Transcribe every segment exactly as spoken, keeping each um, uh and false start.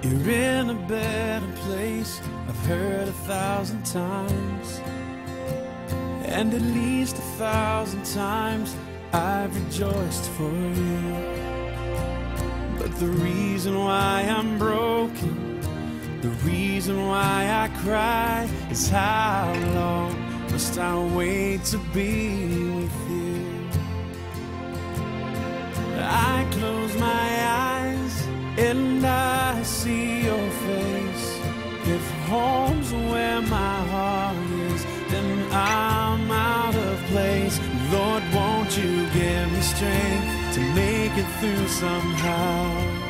You're in a better place, I've heard a thousand times, and at least a thousand times I've rejoiced for you. But the reason why I'm broken, the reason why I cry, is how long must I wait to be with you? I close my eyes and I see your face. If home's where my heart is, then I'm out of place. Lord, won't you give me strength to make it through somehow?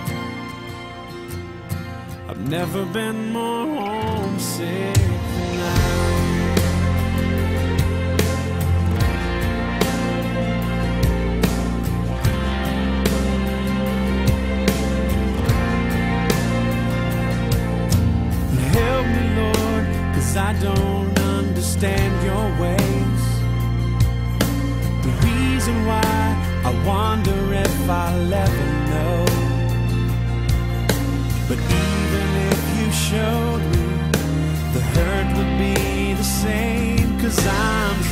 I've never been more homesick than now. Help me, Lord, 'cause I don't understand your ways. The reason why I wonder if I'll ever know. But even if you showed me, the hurt would be the same, 'cause I'm